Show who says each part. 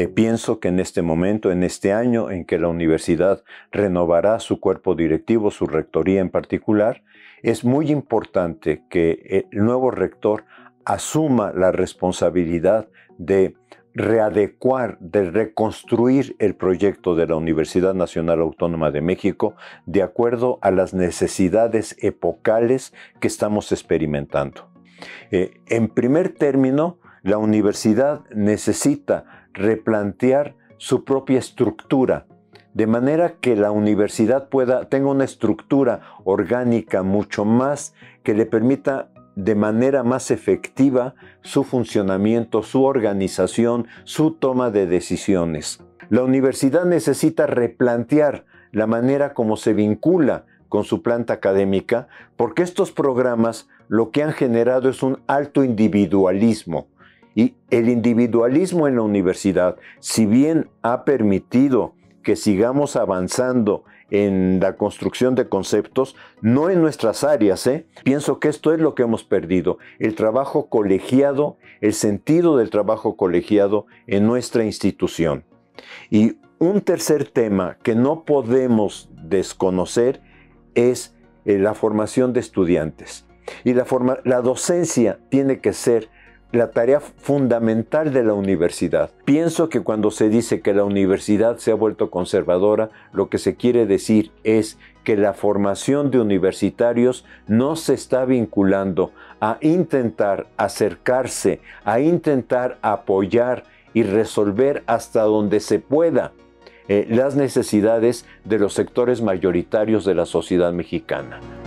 Speaker 1: Pienso que en este momento, en este año en que la universidad renovará su cuerpo directivo, su rectoría en particular, es muy importante que el nuevo rector asuma la responsabilidad de readecuar, de reconstruir el proyecto de la Universidad Nacional Autónoma de México de acuerdo a las necesidades epocales que estamos experimentando. En primer término, la universidad necesita replantear su propia estructura, de manera que la universidad tenga una estructura orgánica mucho más que le permita de manera más efectiva su funcionamiento, su organización, su toma de decisiones. La universidad necesita replantear la manera como se vincula con su planta académica, porque estos programas lo que han generado es un alto individualismo. Y el individualismo en la universidad, si bien ha permitido que sigamos avanzando en la construcción de conceptos, no en nuestras áreas, Pienso que esto es lo que hemos perdido, el trabajo colegiado, el sentido del trabajo colegiado en nuestra institución. Y un tercer tema que no podemos desconocer es la formación de estudiantes. Y la docencia tiene que ser la tarea fundamental de la universidad. Pienso que cuando se dice que la universidad se ha vuelto conservadora, lo que se quiere decir es que la formación de universitarios no se está vinculando a intentar acercarse, a intentar apoyar y resolver hasta donde se pueda las necesidades de los sectores mayoritarios de la sociedad mexicana.